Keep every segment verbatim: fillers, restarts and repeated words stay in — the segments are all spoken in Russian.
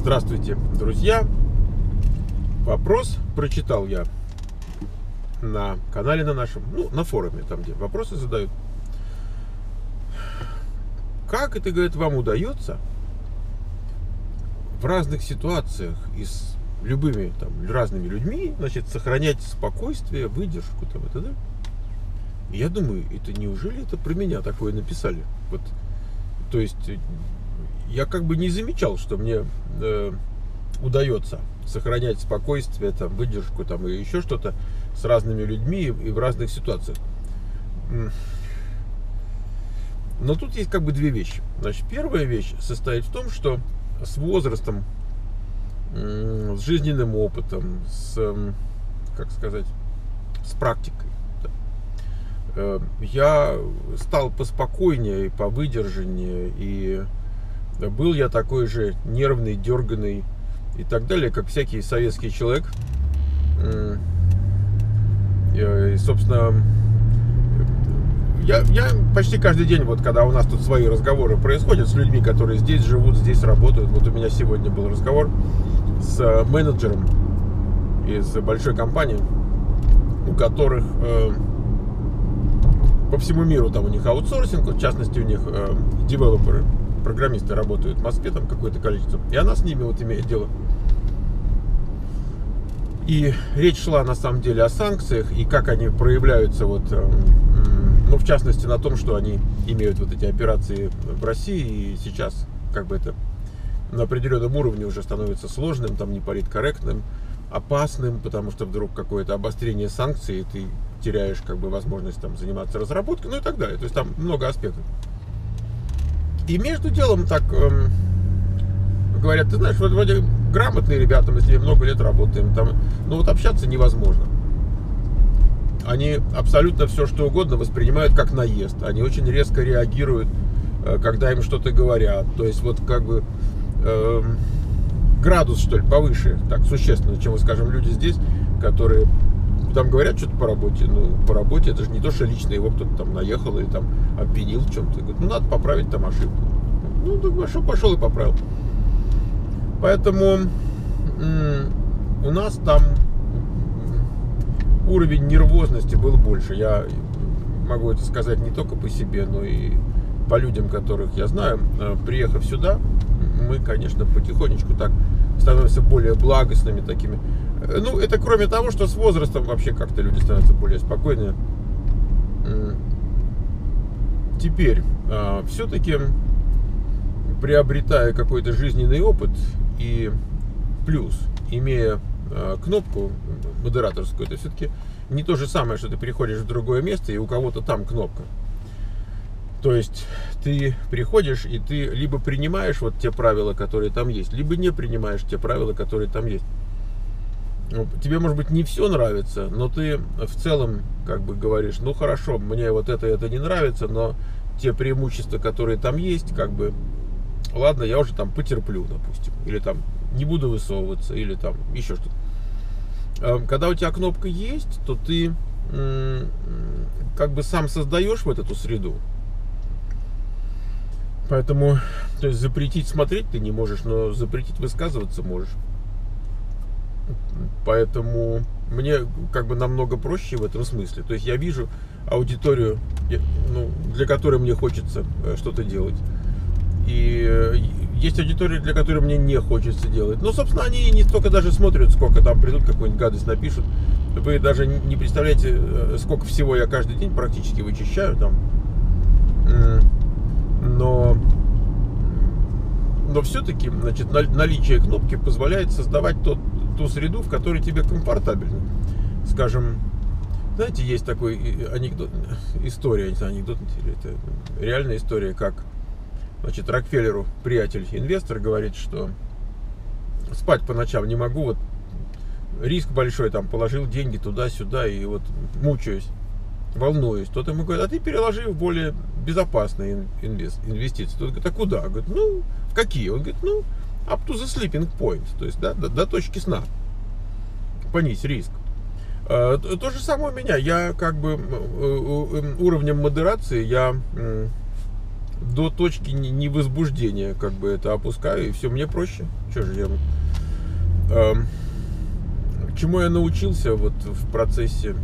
Здравствуйте, друзья! Вопрос прочитал я на канале на нашем, ну, на форуме, там, где вопросы задают. Как это, говорит, вам удается в разных ситуациях и с любыми там разными людьми, значит, сохранять спокойствие, выдержку там и т.д. Я думаю, это неужели это про меня такое написали? Вот, то есть я как бы не замечал, что мне э, удается сохранять спокойствие, там, выдержку там, и еще что-то с разными людьми и в разных ситуациях. Но тут есть как бы две вещи. Значит, первая вещь состоит в том, что с возрастом, с жизненным опытом, с, как сказать, с практикой, да, я стал поспокойнее, повыдержаннее, и был я такой же нервный, дерганый и так далее, как всякий советский человек. И, собственно, я, я почти каждый день, вот когда у нас тут свои разговоры происходят с людьми, которые здесь живут, здесь работают. Вот у меня сегодня был разговор с менеджером из большой компании, у которых э, по всему миру там у них аутсорсинг, в частности у них э, девелоперы, программисты работают в Москве, там какое-то количество, и она с ними вот имеет дело. И речь шла на самом деле о санкциях и как они проявляются, вот, э, ну, в частности, на том, что они имеют вот эти операции в России, и сейчас как бы это на определенном уровне уже становится сложным, там, неполиткорректным, опасным, потому что вдруг какое-то обострение санкций, и ты теряешь как бы возможность там заниматься разработкой, ну и так далее. То есть там много аспектов. И между делом так эм, говорят, ты знаешь, вот вроде грамотные ребята, мы с ними много лет работаем, там, но вот общаться невозможно. Они абсолютно все, что угодно воспринимают как наезд. Они очень резко реагируют, когда им что-то говорят. То есть вот как бы э, градус, что ли, повыше, так, существенно, чем, скажем, люди здесь, которые там говорят что-то по работе. Ну, по работе это же не то, что лично его кто-то там наехал или там обвинил в чем-то. Говорит, ну, надо поправить там ошибку. Ну, так пошел, пошел и поправил. Поэтому у нас там уровень нервозности был больше. Я могу это сказать не только по себе, но и по людям, которых я знаю. Приехав сюда, мы, конечно, потихонечку так становимся более благостными такими. Ну, это кроме того, что с возрастом вообще как-то люди становятся более спокойными. Теперь, все-таки, приобретая какой-то жизненный опыт и плюс, имея кнопку модераторскую, это все-таки не то же самое, что ты переходишь в другое место и у кого-то там кнопка. То есть ты приходишь и ты либо принимаешь вот те правила, которые там есть, либо не принимаешь те правила, которые там есть. Тебе, может быть, не все нравится, но ты в целом как бы говоришь, ну хорошо, мне вот это это не нравится, но те преимущества, которые там есть, как бы, ладно, я уже там потерплю, допустим, или там не буду высовываться, или там еще что-то. Когда у тебя кнопка есть, то ты как бы сам создаешь вот эту среду. Поэтому, то есть, запретить смотреть ты не можешь, но запретить высказываться можешь. Поэтому мне как бы намного проще в этом смысле. То есть я вижу аудиторию, ну, для которой мне хочется что-то делать. И есть аудитория, для которой мне не хочется делать. Но, собственно, они не только даже смотрят, сколько там придут, какую-нибудь гадость напишут. Вы даже не представляете, сколько всего я каждый день практически вычищаю там. Но, но все-таки, значит, наличие кнопки позволяет создавать тот, ту среду, в которой тебе комфортабельно. Скажем, знаете, есть такой анекдот, история, не знаю, анекдот, это реальная история, как, значит, Рокфеллеру приятель, инвестор, говорит, что спать по ночам не могу, вот риск большой, там, положил деньги туда-сюда и вот мучаюсь, волнуюсь. Тот ему говорит, а ты переложи в более безопасные инвестиции. Тот говорит, а куда? Говорит, ну, в какие? Он говорит, ну, up to the sleeping point, то есть, да, до, до точки сна. Понизь риск. То, то же самое у меня. Я как бы уровнем модерации, я до точки невозбуждения, как бы это опускаю, и все, мне проще. Что же я... Э, чему я научился вот в процессе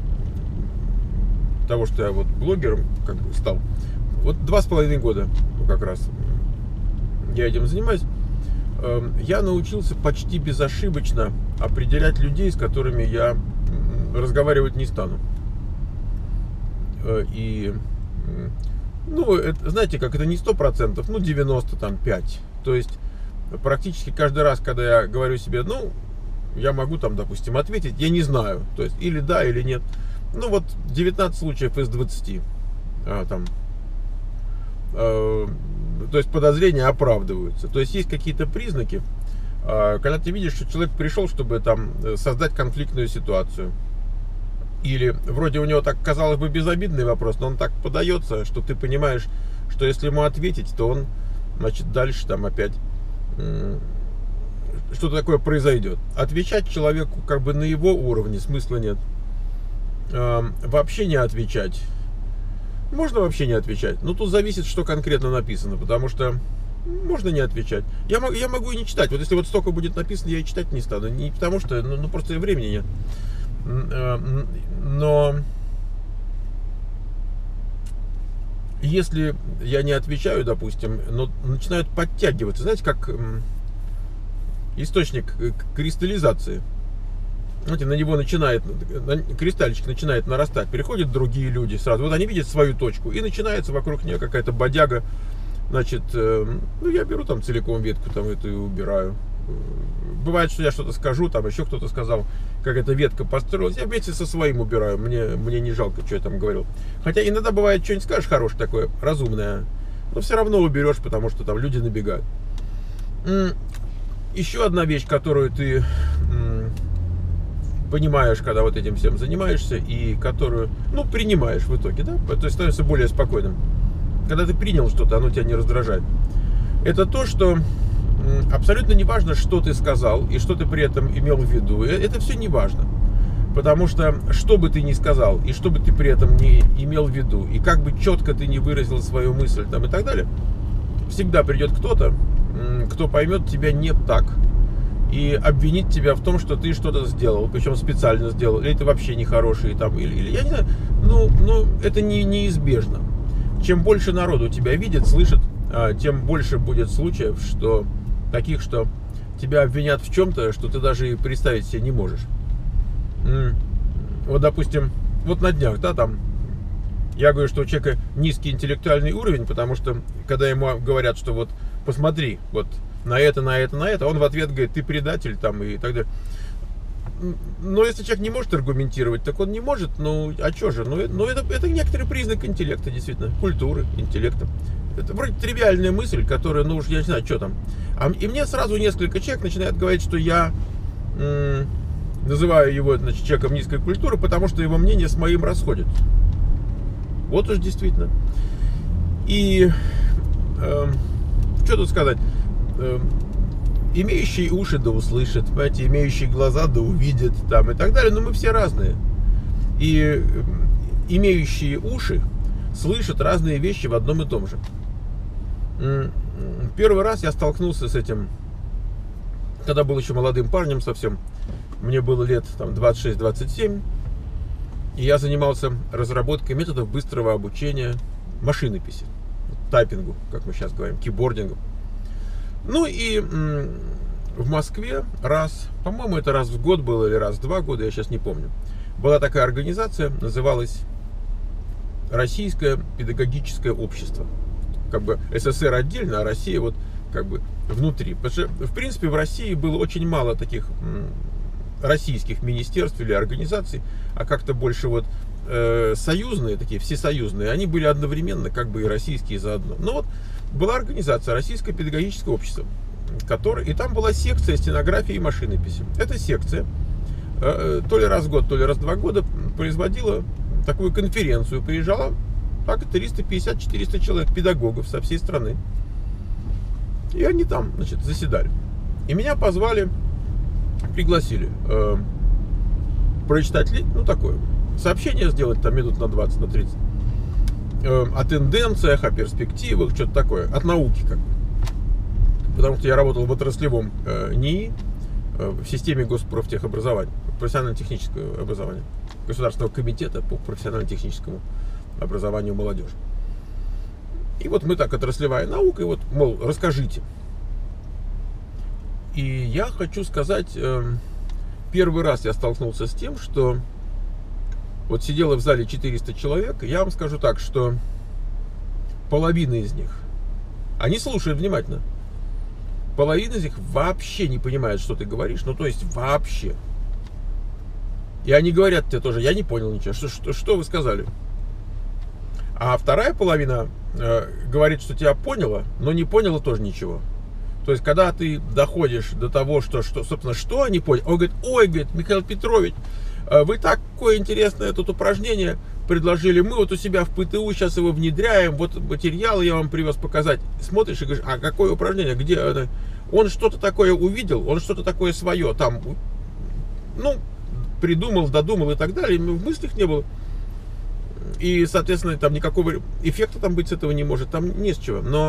того, что я вот блогером как бы стал. Вот два с половиной года как раз я этим занимаюсь. Я научился почти безошибочно определять людей, с которыми я разговаривать не стану. И, ну, это, знаете, как это не сто процентов, ну, девяносто пять. То есть, практически каждый раз, когда я говорю себе, ну, я могу там, допустим, ответить, я не знаю. То есть, или да, или нет. Ну, вот девятнадцать случаев из двадцати. А, там, э, то есть, подозрения оправдываются. То есть, есть какие-то признаки, э, когда ты видишь, что человек пришел, чтобы там создать конфликтную ситуацию. Или вроде у него так, казалось бы, безобидный вопрос, но он так подается, что ты понимаешь, что если ему ответить, то он, значит, дальше там опять э, что-то такое произойдет. Отвечать человеку как бы на его уровне смысла нет. Э, вообще не отвечать. Можно вообще не отвечать. Но тут зависит, что конкретно написано, потому что можно не отвечать. Я, я могу и не читать. Вот если вот столько будет написано, я и читать не стану. Не потому что, ну, ну просто времени нет. Но если я не отвечаю, допустим, но начинают подтягиваться, знаете, как источник кристаллизации. Знаете, на него начинает, кристальчик начинает нарастать, переходят другие люди сразу. Вот они видят свою точку, и начинается вокруг нее какая-то бодяга. Значит, ну, я беру там целиком ветку, там эту и убираю. Бывает, что я что-то скажу, там еще кто-то сказал, как эта ветка построилась, я вместе со своим убираю, мне, мне не жалко, что я там говорил. Хотя иногда бывает, что-нибудь скажешь хорошее такое, разумное, но все равно уберешь, потому что там люди набегают. Еще одна вещь, которую ты понимаешь, когда вот этим всем занимаешься, и которую, ну, принимаешь в итоге, да, то есть становишься более спокойным. Когда ты принял что-то, оно тебя не раздражает. Это то, что абсолютно не важно, что ты сказал и что ты при этом имел в виду. Это все не важно. Потому что, что бы ты ни сказал, и что бы ты при этом не имел в виду, и как бы четко ты не выразил свою мысль там, и так далее, всегда придет кто-то, кто поймет тебя не так и обвинит тебя в том, что ты что-то сделал, причем специально сделал, или ты вообще нехороший, там, или, или я не знаю, ну, ну это не, неизбежно. Чем больше народу тебя видит, слышит, тем больше будет случаев, что таких, что тебя обвинят в чем-то, что ты даже и представить себе не можешь. Вот, допустим, вот на днях, да, там, я говорю, что у человека низкий интеллектуальный уровень, потому что, когда ему говорят, что вот, посмотри, вот, на это, на это, на это, он в ответ говорит, ты предатель, там, и так далее. Но если человек не может аргументировать, так он не может, ну, а что же, ну, ну это, это некоторый признак интеллекта, действительно, культуры, интеллекта. Это вроде тривиальная мысль, которая, ну уж я не знаю, что там. А, и мне сразу несколько человек начинают говорить, что я м, называю его, значит, человеком низкой культуры, потому что его мнение с моим расходится. Вот уж действительно. И э, что тут сказать? Э, имеющие уши да услышат, понимаете, имеющие глаза да увидят, там, и так далее. Но мы все разные. И э, имеющие уши слышат разные вещи в одном и том же. Первый раз я столкнулся с этим, когда был еще молодым парнем совсем. Мне было лет там двадцать шесть двадцать семь. И я занимался разработкой методов быстрого обучения машинописи, тайпингу, как мы сейчас говорим, кибордингу. Ну и в Москве раз, по-моему, это раз в год было или раз в два года, я сейчас не помню, была такая организация, называлась Российское педагогическое общество. Как бы СССР отдельно, а Россия вот как бы внутри. Потому что, в принципе, в России было очень мало таких российских министерств или организаций, а как-то больше вот э, союзные, такие всесоюзные, они были одновременно как бы и российские заодно. Но вот была организация Российское педагогическое общество, которая, и там была секция стенографии и машинописи. Эта секция э, то ли раз в год, то ли раз в два года производила такую конференцию, приезжала так триста пятьдесят - четыреста человек, педагогов со всей страны. И они там, значит, заседали. И меня позвали, пригласили э, прочитать, ну, такое, сообщение сделать там минут на двадцать, на тридцать. э, о тенденциях, о перспективах, что-то такое, от науки как бы. Потому что я работал в отраслевом э, НИИ, э, в системе госпрофтехобразования, профессионально-технического образования, Государственного комитета по профессионально-техническому образованию молодежи. И вот мы так, отраслевая наука, и вот, мол, расскажите. И я хочу сказать, э, первый раз я столкнулся с тем, что вот сидело в зале четыреста человек, и я вам скажу так, что половина из них, они слушают внимательно, половина из них вообще не понимает, что ты говоришь, ну то есть вообще. И они говорят тебе тоже, я не понял ничего, что, что, что вы сказали. А вторая половина э, говорит, что тебя поняла, но не поняла тоже ничего. То есть, когда ты доходишь до того, что, что собственно, что они поняли, он говорит, ой, говорит, Михаил Петрович, вы такое интересное тут упражнение предложили, мы вот у себя в ПТУ сейчас его внедряем, вот материалы я вам привез показать. Смотришь и говоришь, а какое упражнение, где это? Он что-то такое увидел, он что-то такое свое там, ну, придумал, додумал и так далее, в мыслях не было. И, соответственно, там никакого эффекта там быть с этого не может, там не с чего. Но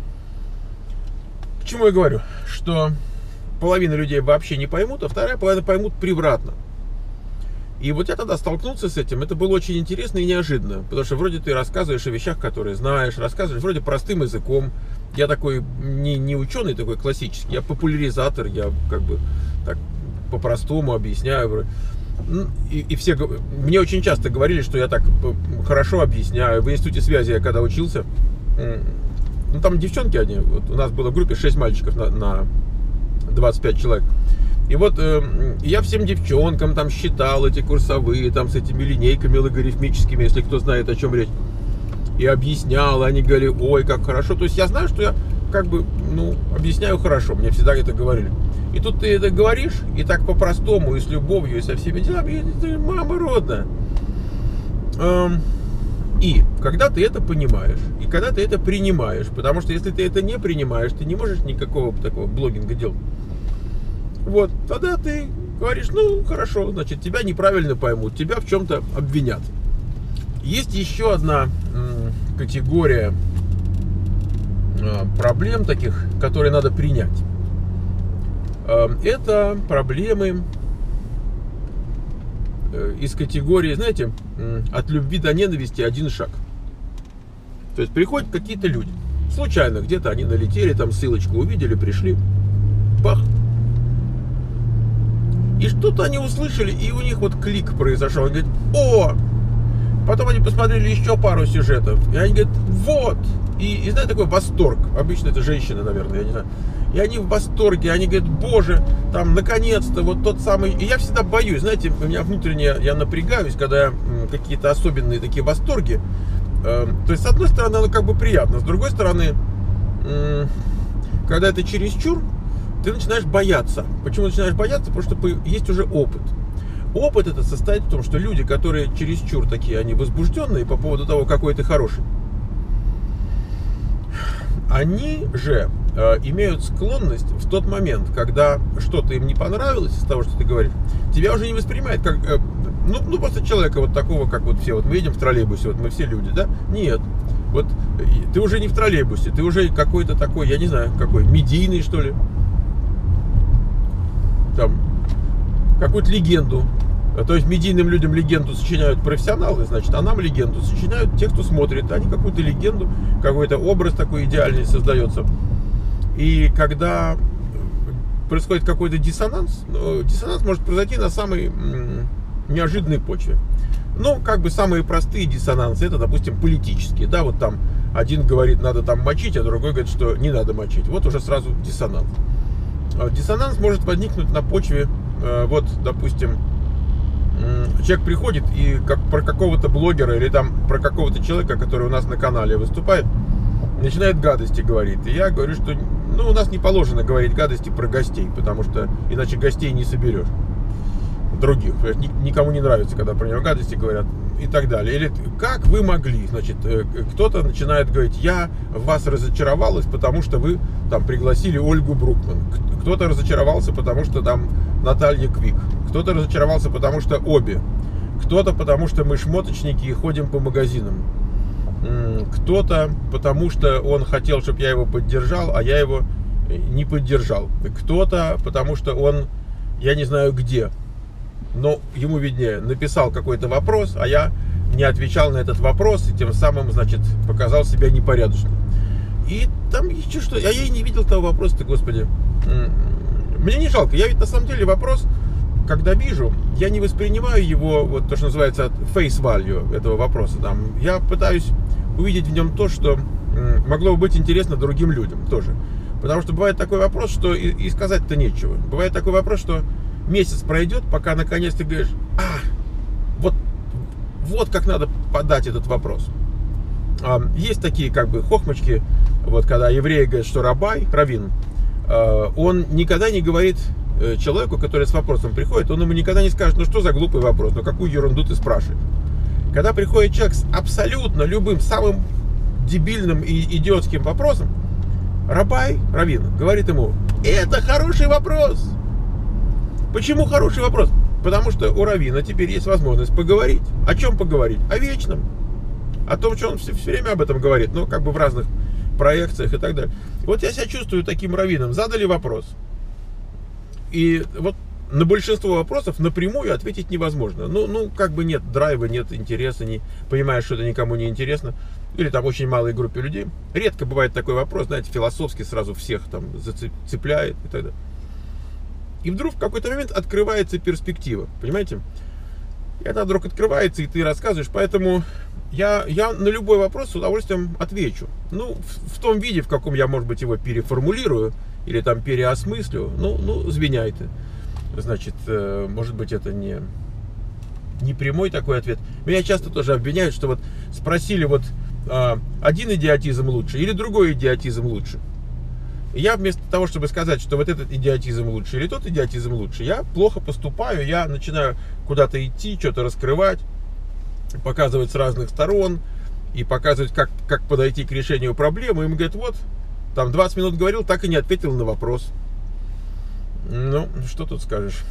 к чему я говорю? Что половина людей вообще не поймут, а вторая половина поймут превратно. И вот я тогда столкнулся с этим, это было очень интересно и неожиданно, потому что вроде ты рассказываешь о вещах, которые знаешь, рассказываешь вроде простым языком. Я такой не, не ученый такой классический, я популяризатор, я как бы так по-простому объясняю. И, и все, мне очень часто говорили, что я так хорошо объясняю. В институте связи я когда учился, ну там девчонки одни, вот у нас было в группе шесть мальчиков на, на двадцать пять человек. И вот э, я всем девчонкам там считал эти курсовые, там с этими линейками логарифмическими, если кто знает, о чем речь. И объяснял, они говорили, ой, как хорошо. То есть я знаю, что я как бы, ну, объясняю хорошо, мне всегда это говорили. И тут ты это говоришь, и так по-простому, и с любовью, и со всеми делами, и ты, мама родная. Эм, и когда ты это понимаешь, и когда ты это принимаешь, потому что если ты это не принимаешь, ты не можешь никакого такого блогинга делать. Вот, тогда ты говоришь, ну, хорошо, значит, тебя неправильно поймут, тебя в чем-то обвинят. Есть еще одна м, категория э, проблем таких, которые надо принять. Э, это проблемы э, из категории, знаете, э, от любви до ненависти один шаг. То есть приходят какие-то люди, случайно где-то они налетели, там ссылочку увидели, пришли, бах. И что-то они услышали, и у них вот клик произошел. Они говорят, о! Потом они посмотрели еще пару сюжетов, и они говорят, вот! И, и знаете, такой восторг. Обычно это женщины, наверное, я не знаю. И они в восторге, они говорят, боже, там, наконец-то, вот тот самый... И я всегда боюсь, знаете, у меня внутренне, я напрягаюсь, когда какие-то особенные такие восторги. То есть, с одной стороны, оно как бы приятно, с другой стороны, когда это чересчур, ты начинаешь бояться. Почему начинаешь бояться? Потому что есть уже опыт. Опыт это состоит в том, что люди, которые чересчур такие, они возбужденные по поводу того, какой ты хороший, они же э, имеют склонность в тот момент, когда что-то им не понравилось из того, что ты говоришь, тебя уже не воспринимает как, э, ну, ну просто человека вот такого, как вот все, вот мы едем в троллейбусе, вот мы все люди, да? Нет. Вот ты уже не в троллейбусе, ты уже какой-то такой, я не знаю, какой, медийный, что ли. Там какую-то легенду. То есть медийным людям легенду сочиняют профессионалы, значит, а нам легенду сочиняют те, кто смотрит. Они какую-то легенду, какой-то образ такой идеальный создается. И когда происходит какой-то диссонанс, диссонанс может произойти на самой неожиданной почве. Ну, как бы самые простые диссонансы, это, допустим, политические. Да, вот там один говорит, надо там мочить, а другой говорит, что не надо мочить. Вот уже сразу диссонанс. Диссонанс может возникнуть на почве, вот, допустим, человек приходит и как про какого-то блогера или там про какого-то человека, который у нас на канале выступает, начинает гадости говорить. И я говорю, что ну, у нас не положено говорить гадости про гостей, потому что иначе гостей не соберешь. Других. Никому не нравится, когда про него гадости говорят и так далее. Или как вы могли, значит, кто-то начинает говорить, я в вас разочаровалась, потому что вы там пригласили Ольгу Брукман. Кто-то разочаровался, потому что там Наталья Квик. Кто-то разочаровался, потому что обе. Кто-то, потому что мы шмоточники и ходим по магазинам. Кто-то, потому что он хотел, чтобы я его поддержал, а я его не поддержал. Кто-то, потому что он, я не знаю где, но ему виднее, написал какой-то вопрос, а я не отвечал на этот вопрос, и тем самым, значит, показал себя непорядочным. И там еще что, а я и не видел того вопроса-то, господи. Мне не жалко, я ведь на самом деле вопрос, когда вижу, я не воспринимаю его, вот то, что называется face value этого вопроса. Там, я пытаюсь увидеть в нем то, что могло бы быть интересно другим людям тоже. Потому что бывает такой вопрос, что и, и сказать-то нечего. Бывает такой вопрос, что месяц пройдет, пока наконец ты говоришь, а, вот, вот как надо подать этот вопрос. А, есть такие как бы хохмочки, вот когда евреи говорят, что рабай, раввин, а, он никогда не говорит человеку, который с вопросом приходит, он ему никогда не скажет, ну что за глупый вопрос, ну какую ерунду ты спрашиваешь. Когда приходит человек с абсолютно любым, самым дебильным и идиотским вопросом, рабай, раввин, говорит ему, это хороший вопрос. Почему хороший вопрос? Потому что у раввина теперь есть возможность поговорить. О чем поговорить? О вечном. О том, что он все, все время об этом говорит, ну как бы в разных проекциях и так далее. Вот я себя чувствую таким раввином. Задали вопрос. И вот на большинство вопросов напрямую ответить невозможно. Ну, ну, как бы нет драйва, нет интереса, не понимаешь, что это никому не интересно. Или там очень малой группе людей. Редко бывает такой вопрос, знаете, философски сразу всех там зацепляет и так далее. И вдруг в какой-то момент открывается перспектива, понимаете? И она вдруг открывается, и ты рассказываешь, поэтому я, я на любой вопрос с удовольствием отвечу. Ну, в, в том виде, в каком я, может быть, его переформулирую, или там переосмыслю, ну, ну, звеняй ты. Значит, э, может быть, это не, не прямой такой ответ. Меня часто тоже обвиняют, что вот спросили, вот э, один идиотизм лучше или другой идиотизм лучше. И я вместо того, чтобы сказать, что вот этот идиотизм лучше или тот идиотизм лучше, я плохо поступаю, я начинаю куда-то идти, что-то раскрывать, показывать с разных сторон и показывать, как, как подойти к решению проблемы. И им говорят, вот, там двадцать минут говорил, так и не ответил на вопрос. Ну, что тут скажешь?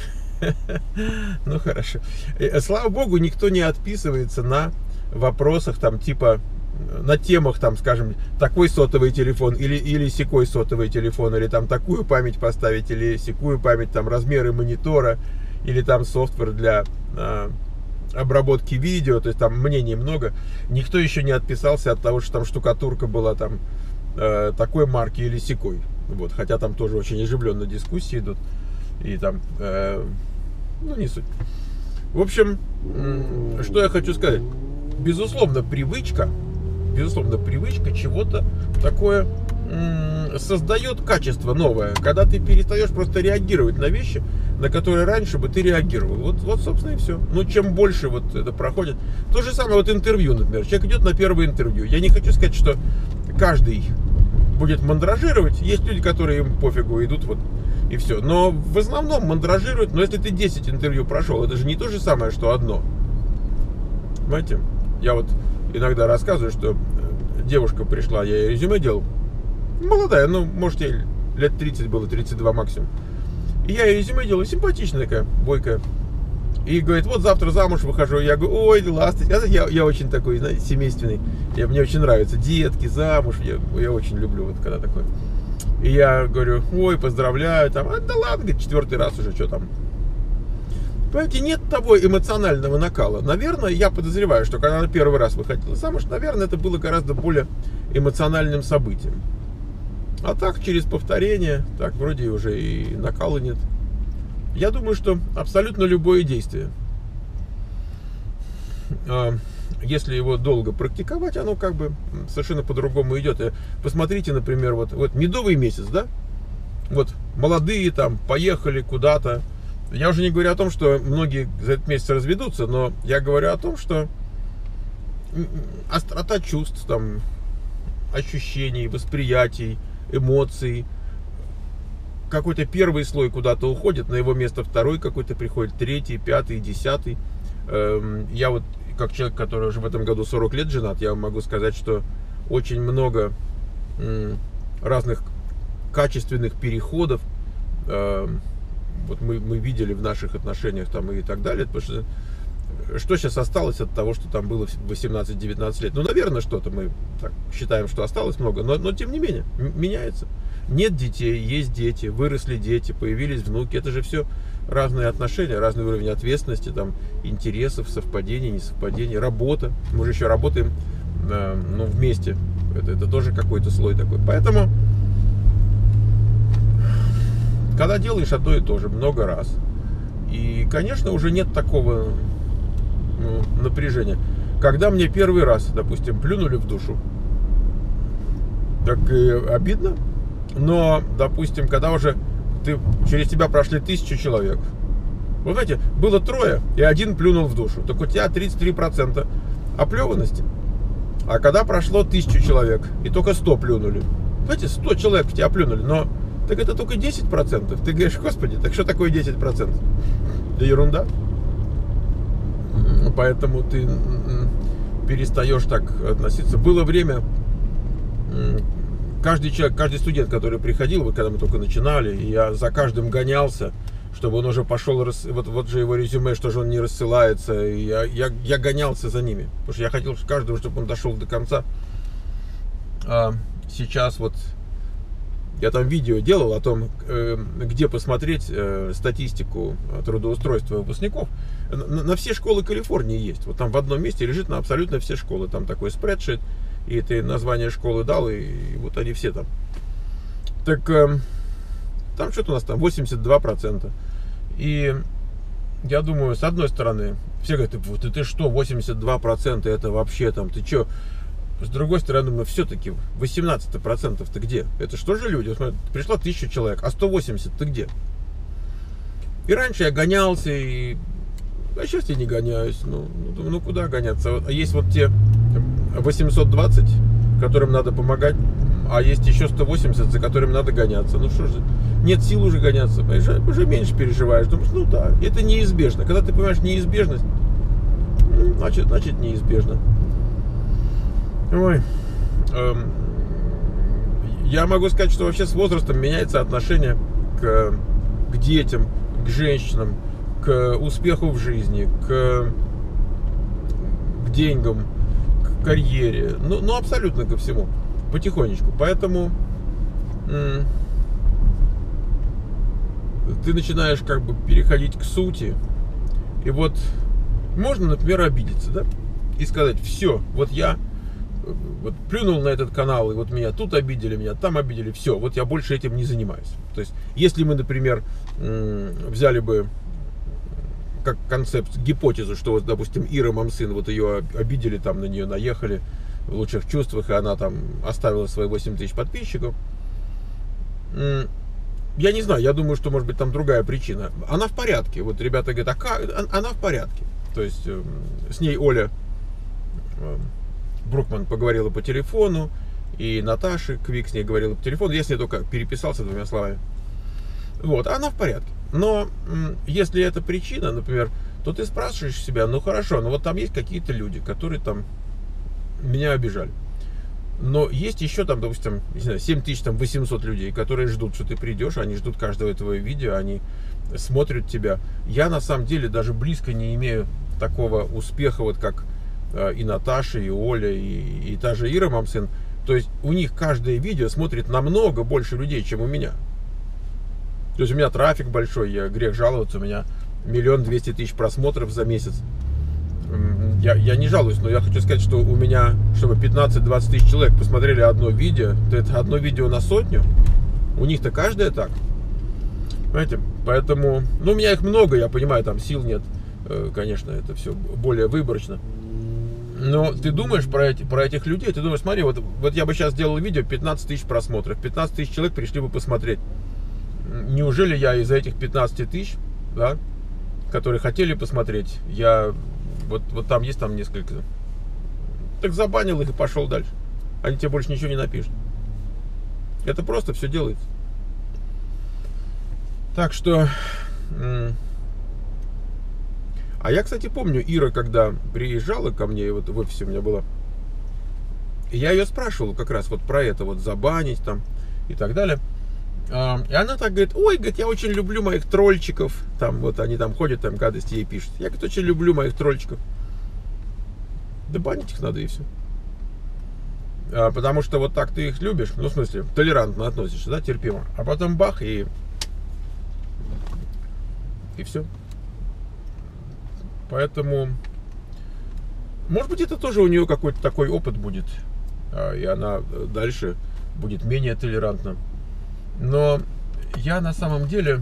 Ну, хорошо. Слава богу, никто не отписывается на вопросах, там, типа, на темах, там, скажем, такой сотовый телефон или, или сякой сотовый телефон, или там такую память поставить, или сякую память, там, размеры монитора, или там софтвер для а, обработки видео, то есть там мнений много. Никто еще не отписался от того, что там штукатурка была там а, такой марки или сякой. Вот, хотя там тоже очень оживленные дискуссии идут. И там, э, ну, не суть. В общем, что я хочу сказать. Безусловно, привычка, безусловно, привычка чего-то такое создает качество новое. Когда ты перестаешь просто реагировать на вещи, на которые раньше бы ты реагировал. Вот, вот, собственно, и все. Но чем больше вот это проходит. То же самое вот интервью, например. Человек идет на первое интервью. Я не хочу сказать, что каждый будет мандражировать. Есть люди, которые им пофигу, идут вот и все. Но в основном мандражируют. Но если ты десять интервью прошел, это же не то же самое, что одно. Понимаете? Я вот иногда рассказываю, что девушка пришла, я ей резюме делал. Молодая, ну, может, ей лет тридцать было, тридцать два максимум. И я ей резюме делал, симпатичная такая, бойкая. И говорит, вот завтра замуж выхожу. Я говорю, ой, ласточка. Я, я очень такой, знаете, семейственный. Я, мне очень нравится детки, замуж. Я, я очень люблю, вот когда такое. И я говорю, ой, поздравляю. Там, а, да ладно, говорит, четвертый раз уже, что там. Понимаете, нет того эмоционального накала. Наверное, я подозреваю, что когда она первый раз выходила замуж, наверное, это было гораздо более эмоциональным событием. А так, через повторение, так, вроде уже и накала нет. Я думаю, что абсолютно любое действие, если его долго практиковать, оно как бы совершенно по-другому идет. Посмотрите, например, вот, вот медовый месяц, да? Вот молодые там поехали куда-то. Я уже не говорю о том, что многие за этот месяц разведутся, но я говорю о том, что острота чувств, там, ощущений, восприятий, эмоций, какой-то первый слой куда-то уходит, на его место второй какой-то приходит, третий, пятый, десятый. Я вот, как человек, который уже в этом году сорок лет женат, я могу сказать, что очень много разных качественных переходов вот мы, мы видели в наших отношениях там и так далее, потому что что сейчас осталось от того, что там было в восемнадцать-девятнадцать лет? Ну, наверное, что-то мы так считаем, что осталось много, но, но тем не менее, меняется. Нет детей, есть дети, выросли дети, появились внуки. Это же все разные отношения, разный уровень ответственности, там, интересов, совпадений, несовпадений, работа. Мы же еще работаем э, ну, вместе. Это, это тоже какой-то слой такой. Поэтому, когда делаешь одно и то же много раз, и, конечно, уже нет такого ну, напряжения. Когда мне первый раз, допустим, плюнули в душу, так и обидно. Но, допустим, когда уже ты, через тебя прошли тысячу человек, вы знаете, было трое, и один плюнул в душу, так у тебя тридцать три процента оплеванности. А когда прошло тысячу человек, и только сто плюнули, знаете, сто человек в тебя плюнули, но так это только десять процентов. Ты говоришь, господи, так что такое десять процентов? Да ерунда. Поэтому ты перестаешь так относиться. Было время, каждый человек, каждый студент, который приходил, вот когда мы только начинали, я за каждым гонялся, чтобы он уже пошел, вот, вот же его резюме, что же он не рассылается, и я, я, я гонялся за ними, потому что я хотел каждого, чтобы он дошел до конца. А сейчас вот я там видео делал о том, где посмотреть статистику трудоустройства выпускников. На все школы Калифорнии есть. Вот там в одном месте лежит на абсолютно все школы. Там такой спредшит, и ты название школы дал, и, и вот они все там. Так там что-то у нас там восемьдесят два процента. И я думаю, с одной стороны, все говорят, вот ты что, восемьдесят два процента, это вообще там, ты что? С другой стороны, мы все-таки восемнадцать процентов ты где? Это что же люди? Смотри, пришло тысяча человек, а сто восемьдесят ты где? И раньше я гонялся, и... а сейчас я не гоняюсь. Ну, ну, ну куда гоняться? А есть вот те восемьсот двадцать, которым надо помогать, а есть еще сто восемьдесят, за которым надо гоняться. Ну что же, нет сил уже гоняться, понимаешь? Уже меньше переживаешь. Думаешь, ну да, это неизбежно. Когда ты понимаешь неизбежность, ну, значит, значит неизбежно. Ой, эм, я могу сказать, что вообще с возрастом меняется отношение к, к детям, к женщинам, к успеху в жизни, к, к деньгам, к карьере, ну, ну абсолютно ко всему, потихонечку. Поэтому м- ты начинаешь как бы переходить к сути. И вот можно, например, обидеться, да, и сказать, все, вот я вот плюнул на этот канал, и вот меня тут обидели, меня там обидели, все, вот я больше этим не занимаюсь. То есть, если мы, например, взяли бы как концепт, гипотезу, что вот, допустим, Ира Мамсын, вот ее обидели, там на нее наехали в лучших чувствах, и она там оставила свои восемь тысяч подписчиков. Я не знаю, я думаю, что может быть там другая причина. Она в порядке. Вот ребята говорят, а как? Она в порядке. То есть, с ней Оля Брукман поговорила по телефону, и Наташа Квик с ней говорила по телефону. Я с ней только переписался двумя словами. Вот, она в порядке. Но если это причина, например, то ты спрашиваешь себя, ну хорошо, ну вот там есть какие-то люди, которые там меня обижали. Но есть еще там, допустим, не знаю, семь тысяч восемьсот людей, которые ждут, что ты придешь, они ждут каждого этого видео, они смотрят тебя. Я на самом деле даже близко не имею такого успеха, вот как и Наташа, и Оля, и, и та же Ира Мамсын. То есть у них каждое видео смотрит намного больше людей, чем у меня. То есть у меня трафик большой, я грех жаловаться, у меня миллион двести тысяч просмотров за месяц. Я, я не жалуюсь, но я хочу сказать, что у меня, чтобы пятнадцать-двадцать тысяч человек посмотрели одно видео, то это одно видео на сотню. У них-то каждое так. Понимаете? Поэтому, ну у меня их много, я понимаю, там сил нет. Конечно, это все более выборочно. Но ты думаешь про, эти, про этих людей, ты думаешь, смотри, вот, вот я бы сейчас сделал видео, пятнадцать тысяч просмотров, пятнадцать тысяч человек пришли бы посмотреть. Неужели я из этих пятнадцати тысяч, да, которые хотели посмотреть, я, вот, вот там есть там несколько, так забанил их и пошел дальше. Они тебе больше ничего не напишут. Это просто все делается. Так что... А я, кстати, помню, Ира, когда приезжала ко мне, вот в офисе у меня была, я ее спрашивал как раз вот про это, вот забанить там и так далее. И она так говорит: ой, говорит, я очень люблю моих тролльчиков. Там вот они там ходят, там гадости ей пишут. Я, говорит, очень люблю моих тролльчиков. Да банить их надо и все. А, потому что вот так ты их любишь, ну, в смысле, толерантно относишься, да, терпимо. А потом бах, и... И все. Поэтому... Может быть, это тоже у нее какой-то такой опыт будет. И она дальше будет менее толерантна. Но я на самом деле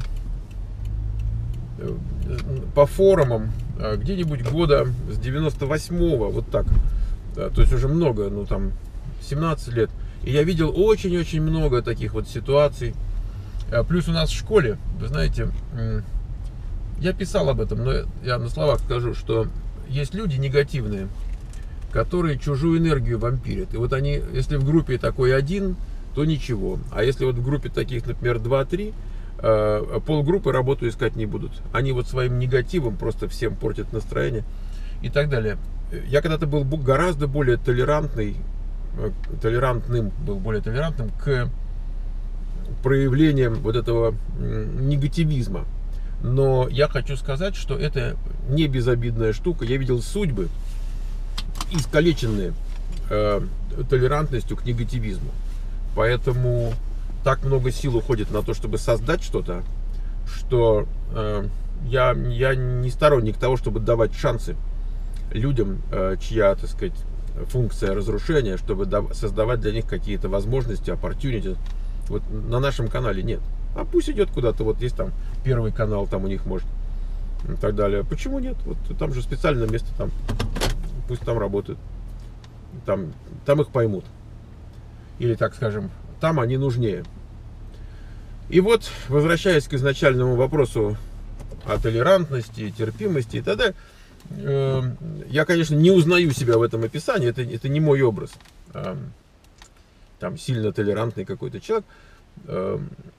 по форумам где-нибудь года с девяносто восьмого, вот так, то есть уже много, ну там семнадцать лет, и я видел очень-очень много таких вот ситуаций. Плюс у нас в школе, вы знаете, я писал об этом, но я на словах скажу, что есть люди негативные, которые чужую энергию вампирят. И вот они, если в группе такой один, то ничего. А если вот в группе таких, например, два-три, э, полгруппы работу искать не будут. Они вот своим негативом просто всем портят настроение и так далее. Я когда-то был гораздо более толерантный, толерантным, был более толерантным к проявлениям вот этого негативизма. Но я хочу сказать, что это не безобидная штука. Я видел судьбы, искалеченные э, толерантностью к негативизму. Поэтому так много сил уходит на то, чтобы создать что-то, что э, я, я не сторонник того, чтобы давать шансы людям, э, чья, так сказать, функция разрушения, чтобы создавать для них какие-то возможности, opportunity. Вот на нашем канале нет. А пусть идет куда-то, вот есть там первый канал, там у них может, и так далее. Почему нет? Вот там же специальное место, там пусть там работают, там, там их поймут. Или, так скажем, там они нужнее. И вот, возвращаясь к изначальному вопросу о толерантности, терпимости и т.д., э, я, конечно, не узнаю себя в этом описании, это, это не мой образ. Э, там сильно толерантный какой-то человек. Э,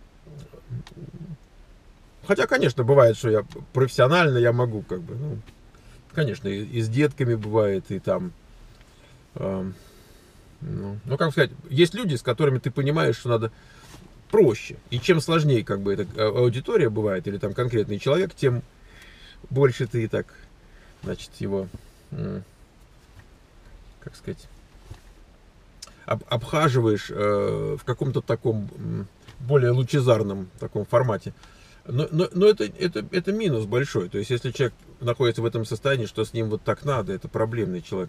хотя, конечно, бывает, что я профессионально, я могу, как бы, ну, конечно, и, и с детками бывает, и там... Э, Ну, ну, как сказать, есть люди, с которыми ты понимаешь, что надо проще. И чем сложнее, как бы, эта аудитория бывает, или там конкретный человек, тем больше ты и так, значит, его, как сказать, об, обхаживаешь э, в каком-то таком более лучезарном таком формате. Но, но, но это, это, это минус большой. То есть, если человек находится в этом состоянии, что с ним вот так надо, это проблемный человек.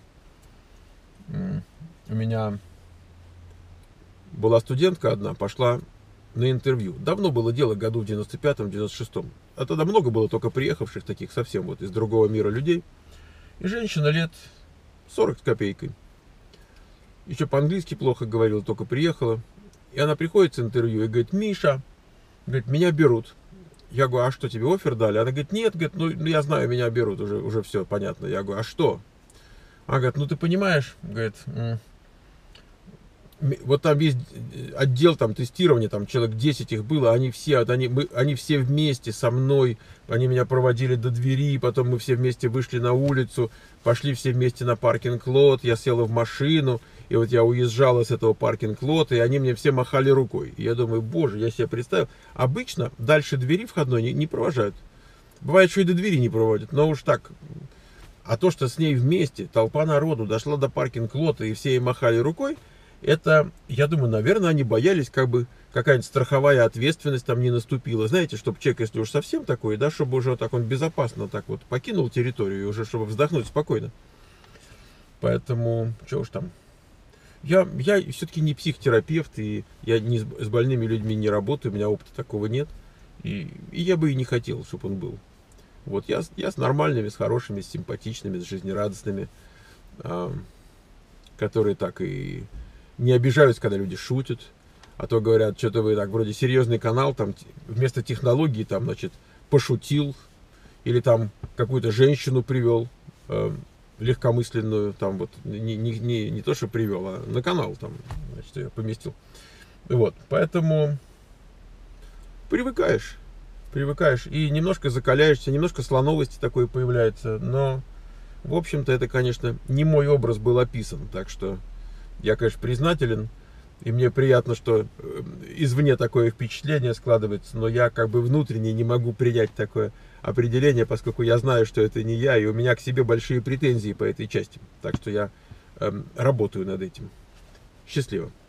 У меня была студентка одна, пошла на интервью. Давно было дело, году в девяносто пятом девяносто шестом. А тогда много было только приехавших таких совсем вот из другого мира людей. И женщина лет сорок с копейкой. Еще по-английски плохо говорила, только приехала. И она приходит с интервью и говорит: Миша, говорит, меня берут. Я говорю: а что, тебе оффер дали? Она говорит: нет, говорит, ну я знаю, меня берут, уже, уже все понятно. Я говорю: а что? Она говорит: ну ты понимаешь, говорит, вот там весь отдел там тестирования, там человек десять их было, они все, они, мы, они все вместе со мной, они меня проводили до двери, потом мы все вместе вышли на улицу, пошли все вместе на паркинг-лот, я села в машину, и вот я уезжала с этого паркинг-лота, и они мне все махали рукой. И я думаю: боже, я себе представил, обычно дальше двери входной не, не провожают. Бывает, что и до двери не проводят, но уж так. А то, что с ней вместе толпа народу дошла до паркинг-лота, и все ей махали рукой, это, я думаю, наверное, они боялись, как бы какая-нибудь страховая ответственность там не наступила. Знаете, чтобы человек, если уж совсем такой, да, чтобы уже так он безопасно так вот покинул территорию, и уже чтобы вздохнуть спокойно. Поэтому, что уж там. Я, я все-таки не психотерапевт, и я не, с больными людьми не работаю, у меня опыта такого нет. И, и я бы и не хотел, чтобы он был. Вот я, я с нормальными, с хорошими, с симпатичными, с жизнерадостными, э, которые так и не обижаются, когда люди шутят, а то говорят: что-то вы так вроде серьезный канал, там вместо технологии там, значит, пошутил, или там какую-то женщину привел, э, легкомысленную, там вот, не, не, не, не то, что привел, а на канал там, значит, я поместил. Вот, поэтому привыкаешь. Привыкаешь и немножко закаляешься, немножко слоновости такой появляется, но, в общем-то, это, конечно, не мой образ был описан, так что я, конечно, признателен, И мне приятно, что извне такое впечатление складывается, но я как бы внутренне не могу принять такое определение, поскольку я знаю, что это не я, и у меня к себе большие претензии по этой части. Так что я э, работаю над этим. Счастливо.